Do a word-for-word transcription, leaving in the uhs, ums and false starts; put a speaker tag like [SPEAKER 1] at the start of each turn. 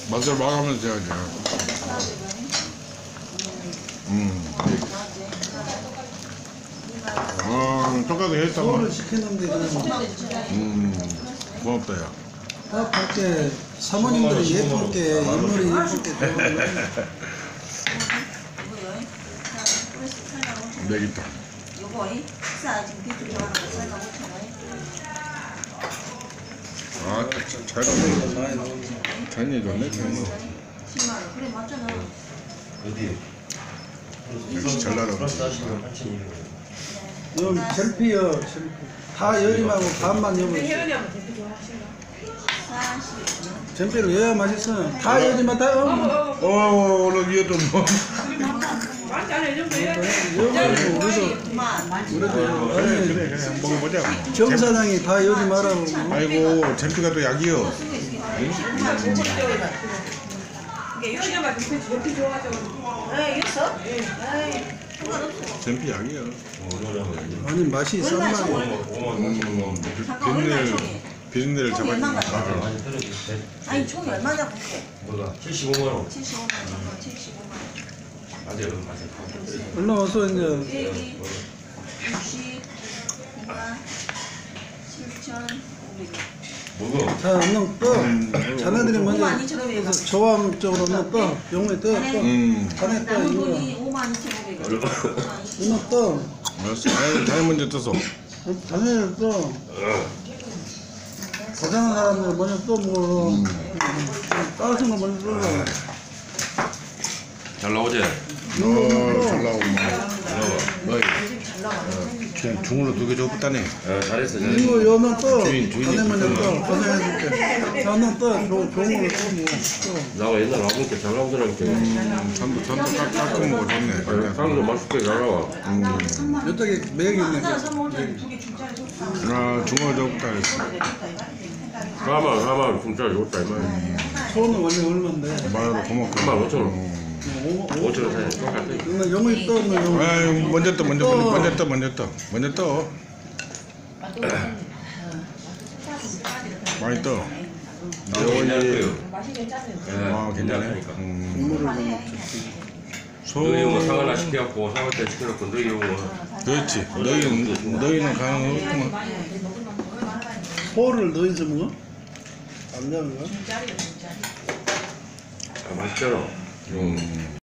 [SPEAKER 1] 맛을 봐가면서 해야지. 음. 아, 똑같이 했다.
[SPEAKER 2] 그거를 시켰는데
[SPEAKER 1] 음, 고맙다, 야.
[SPEAKER 2] 딱 밖에 사모님들이 예쁘게 인물이 예쁘게
[SPEAKER 1] 내기다.
[SPEAKER 3] 요거 식사 지금 비트 좋아하는 거 설마 오천 원.
[SPEAKER 1] 아, 잘 넣네. 잘 넣네, 잘 넣어.
[SPEAKER 3] 십만 원. 그래 맞잖아.
[SPEAKER 4] 어디?
[SPEAKER 1] 역시 잘 나가고.
[SPEAKER 2] 좀 젤피요 젤피 다 여림하고 반만 여면
[SPEAKER 5] 혜연이하고 대표 좋아하시나?
[SPEAKER 3] 사십.
[SPEAKER 2] 젤피를 여야 맛있어 다 여지만 다 여.
[SPEAKER 1] 어, 오늘 이것도 뭐.
[SPEAKER 5] 맞지 않아? 이 정도 해야지.
[SPEAKER 2] 여가지고 우리도
[SPEAKER 3] 그만.
[SPEAKER 2] 우리도
[SPEAKER 1] 그래, 그래, 그래. 먹어보자.
[SPEAKER 2] 정 사장이 다 여지 말라고
[SPEAKER 1] 아이고, 잼피가 또 약이요.
[SPEAKER 5] 이게 혜연이가 대표 대표 좋아하죠.
[SPEAKER 3] 에이 있어? 에이 상관없어.
[SPEAKER 1] 잼피 약이야.
[SPEAKER 2] 아니 맛이 싼
[SPEAKER 3] 얼마나
[SPEAKER 2] 말이야
[SPEAKER 1] 음,
[SPEAKER 3] 잠깐 얼마나
[SPEAKER 1] 비린내를,
[SPEAKER 3] 총이?
[SPEAKER 1] 비린내를
[SPEAKER 3] 총이 얼마나
[SPEAKER 1] 잡아주니까.
[SPEAKER 3] 가지고?
[SPEAKER 4] 많이 떨어지.
[SPEAKER 3] 아니 총이 얼마나 볼게?
[SPEAKER 4] 뭐가? 칠십오만 원.
[SPEAKER 3] 칠십오만 원. 칠십오만 원.
[SPEAKER 4] 맞아요, 맞아요.
[SPEAKER 2] 얼마 와서 이제
[SPEAKER 3] 일이 육십 이만 칠천 오백.
[SPEAKER 4] 뭐가?
[SPEAKER 2] 자 얼른 떠 자네들이
[SPEAKER 3] 오만
[SPEAKER 2] 먼저
[SPEAKER 3] 이천 오백.
[SPEAKER 2] 조합 쪽으로 얼른 떠 용에 떠 떠.
[SPEAKER 1] 음,
[SPEAKER 2] 자네 떠
[SPEAKER 3] 남은
[SPEAKER 2] 이거
[SPEAKER 3] 돈이 오만 이천 오백.
[SPEAKER 2] 얼른 떠
[SPEAKER 1] 알았어. 아이, 잘 먼저 떠서.
[SPEAKER 2] 자네들 떠 고생한 사람들 먼저 떠 뭐 따뜻한 거 먼저 떠
[SPEAKER 4] 잘 나오지?
[SPEAKER 1] 어, 잘 나오고. 뭐. 그냥 중으로 두 개 줬다네.
[SPEAKER 4] 어, 잘했어, 잘했어.
[SPEAKER 2] 이거 여는 떠
[SPEAKER 1] 주인, 주인이
[SPEAKER 2] 자네 먼저 떠
[SPEAKER 1] 그거.
[SPEAKER 2] 고생해줄게 여는 떠 좋은 걸로 떠뭐
[SPEAKER 4] 나가 옛날 와보니까 잘 나오더라니까.
[SPEAKER 1] 음, 전도, 전도 깎, 깎은 거 좋네. 그냥.
[SPEAKER 4] 사람도 맛있게 잘 나와.
[SPEAKER 1] 음.
[SPEAKER 2] 여기에 매력이 있네
[SPEAKER 3] 하나 삼오천 두개 중짜리 줬다.
[SPEAKER 1] 아, 중어 줬다 했어.
[SPEAKER 4] 사만, 사만, 진짜 좋다, 이만.
[SPEAKER 2] 소는 원래 얼마인데
[SPEAKER 1] 말도 고맙고.
[SPEAKER 4] 삼만 오천 원. 오천 원 사야 똑같아.
[SPEAKER 2] 이거 영이 떠 너 영.
[SPEAKER 1] 아유, 먼저 떠, 먼저, 먼저, 먼저 떠, 먼저 떠. 먼저 떠. 많이 떠.
[SPEAKER 4] 괜찮고요.
[SPEAKER 1] 아, 괜찮네. 음.
[SPEAKER 2] 국물을 좀 먹자
[SPEAKER 1] 소.
[SPEAKER 4] 너희 뭐 상을 하나 시켜갖고 상을 때 시켜놓고 너희 뭐
[SPEAKER 1] 그렇지. 너희는, 너희는 강하구만.
[SPEAKER 2] 소를 넣어서 먹어? 안 넣는 거야?
[SPEAKER 4] 아, 맛있잖아.
[SPEAKER 1] 음.